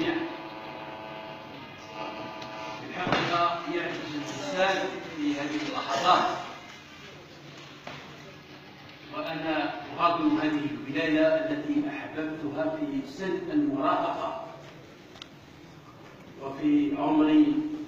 الجميع. في الحقيقة يعجز الإنسان في هذه اللحظات وأنا أغادر هذه الولاية التي أحببتها في سن المراهقة وفي عمري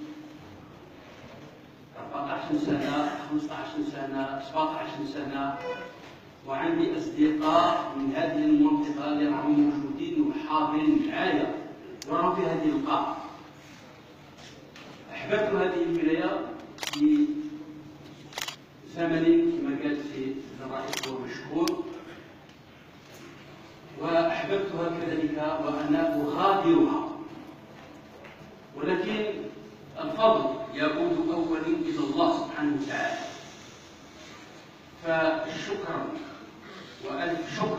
14 سنة 15 سنة 17 سنة، وعندي أصدقاء من هذه المنطقة اللي راهم موجودين وحاضرين معايا وراهم في هذه القاعة. أحببت هذه الولاية بثمن كما قال سيد الرئيس ومشكور، وأحببتها كذلك وأنا أغادرها، ولكن الفضل يعود أولا إلى الله سبحانه وتعالى. فشكرا وألف شكر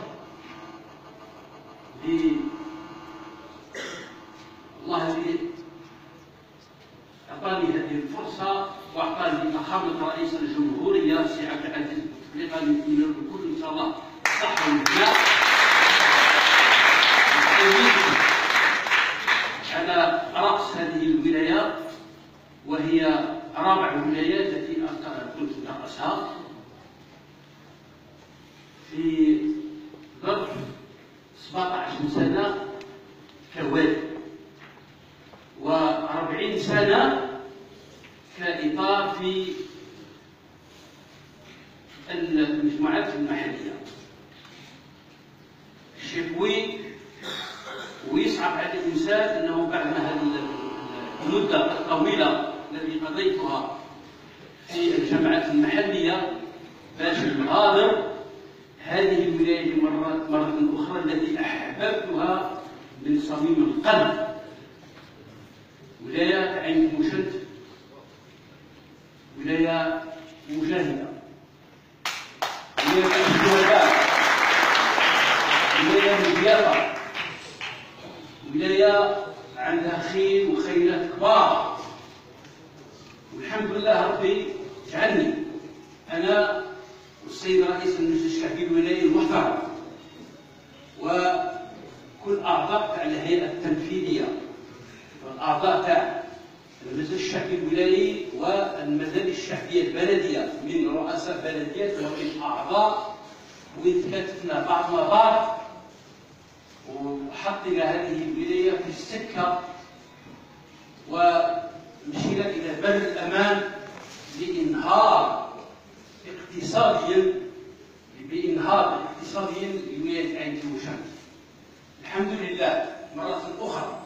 لله الذي أعطاني هذه الفرصة وأعطاني فخامة رئيس الجمهورية سي عبد العزيز بوتفليقة اللي نتمنى له كل إن شاء الله الصحة والبناء على رأس هذه الولاية، وهي رابع ولايات التي كنت أرأسها في ظرف 17 سنة كوالي و40 سنة كإطار في المجموعات المحلية. الشكوي ويصعب على الإنسان أنه بعد هذه المدة الطويلة التي قضيتها في الجامعات المحلية باش نغادر هذه الولاية مرة أخرى التي أحببتها من صميم القلب، ولاية عين مشد، ولاية مجاهدة، ولاية الشهداء، ولاية مضيافة، ولاية عندها خيل وخيلات كبار. والحمد لله ربي جعلني أنا والسيد رئيس المجلس الشعبي الولايي المحترم وكل أعضاء تاع الهيئة التنفيذية والأعضاء تاع المجلس الشعبي الولايي والمجالس الشعبية البلدية من رؤساء بلديات ومن أعضاء، وتكاتفنا بعضنا بعض وحطينا هذه الولاية في السكة ومشينا إلى بر الأمان لإنهاض اقتصاديا لولاية عين تيموشان. الحمد لله مرة أخرى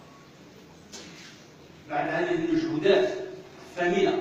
بعد هذه المجهودات الثمينة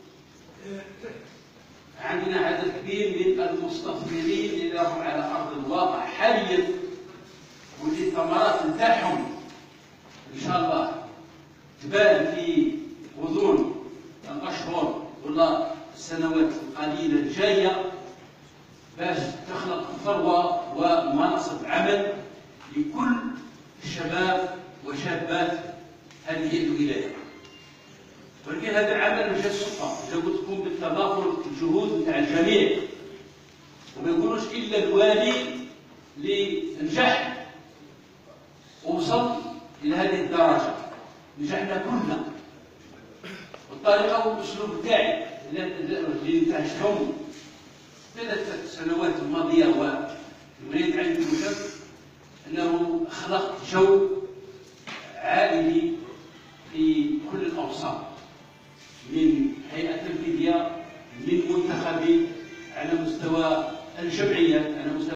عندنا عدد كبير من المستثمرين اللي راهم على أرض الواقع حاليا، واللي الثمرات نتاعهم إن شاء الله تبان في غضون الأشهر ولا السنوات القليلة الجاية باش تخلق ثروة ومناصب عمل لكل الشباب وشابات هذه الولاية. ولكن هذا العمل مش الصدفة، لابد تكون بالتضافر الجهود نتاع الجميع، وما يقولوش إلا الوالي اللي نجح ووصل إلى هذه الدرجة. نجحنا كلنا، والطريقة والأسلوب تاعي اللي انتهجتهم 3 سنوات الماضية وولاية عين تيموشان أنه خلقت جو عائلي في كل الأوساط، من هيئة تنفيذية، من منتخبي على مستوى الجمعيات، على مستوى